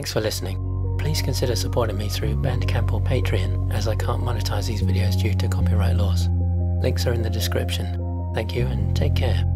Thanks for listening. Please consider supporting me through Bandcamp or Patreon, as I can't monetize these videos due to copyright laws. Links are in the description. Thank you and take care.